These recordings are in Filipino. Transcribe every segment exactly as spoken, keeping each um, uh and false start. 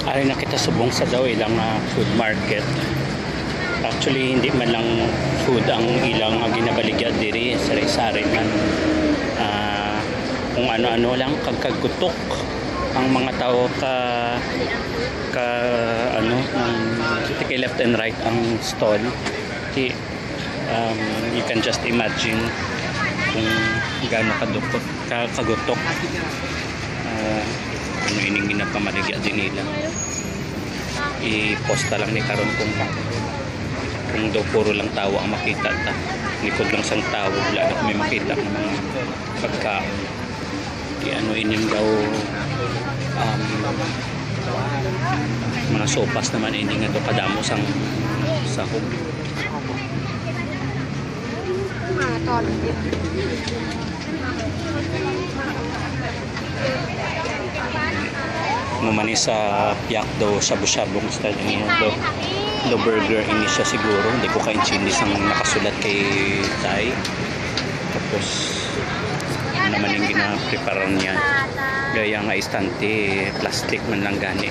Ari na kita subong sa daw ilang uh, food market. Actually hindi man lang food ang ilang uh, ginabaligya diri sari-sari man. Uh, kung ano-ano lang kagkagutok ang mga tao ka ka ano ng kay left and right ang stall. Di, um, you can just imagine kung gaano kadukot kagutok. Uh, ano ining ginapamaligya din nila. I-posta lang ni karon kung kung daw puro lang tawa ang makita ta. Likod lang sang tawo wala na kami makita ng mga pagkaon. Di ano ining daw um, mga sopas naman ining nga daw kadamo sang sahog. Mumani sa piyak daw shabu-shabong style niya daw do burger ini siya siguro hindi ko kain chinis ang nakasulat kay Tay. Tapos ano naman yung gina-preparan niya gaya nga istante plastic man lang gani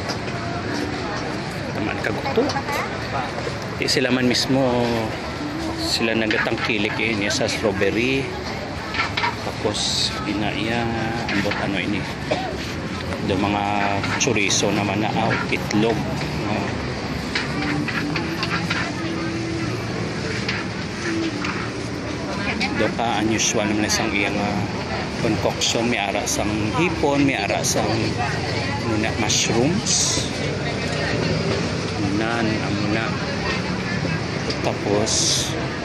naman kaguto. Di sila man mismo sila nagatangkilik eh niya sa strawberry. Tapos ginaiya ambot ano ini do mga chorizo naman na out itlog uh, do ka unusual naman isang iyang uh, concoction. May ara sang hipon, may ara sang muna mushrooms nan amuna tapos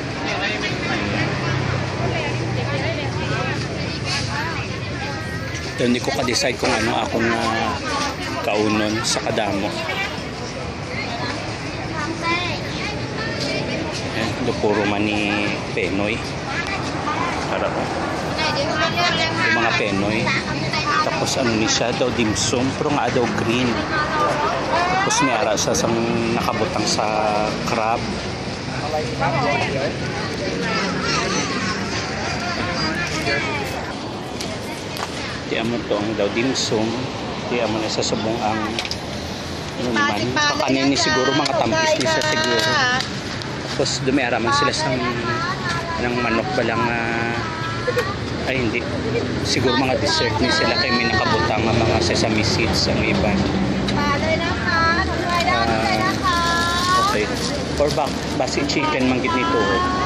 um, hindi ko ka-decide kung ano akong uh, kaunon sa kadamo. Ayan, ito puro man ni Penoy. Para ko. Yung mga Penoy. Tapos ano ni siya daw dimsum, pero nga daw green. Tapos may ara sa sang nakabutang sa crab. Di amo to ang daw dimsum. Di amo na sa subong ang ano naman. Pakanin ni siguro mga tampis ni sa siguro. Tapos dumiara man sila sa ng manok balang uh, ay hindi. Siguro mga dessert ni sila kay may nakabutang ng mga sesame seeds ang iba. Uh, okay. Or bak basi chicken manggit nito.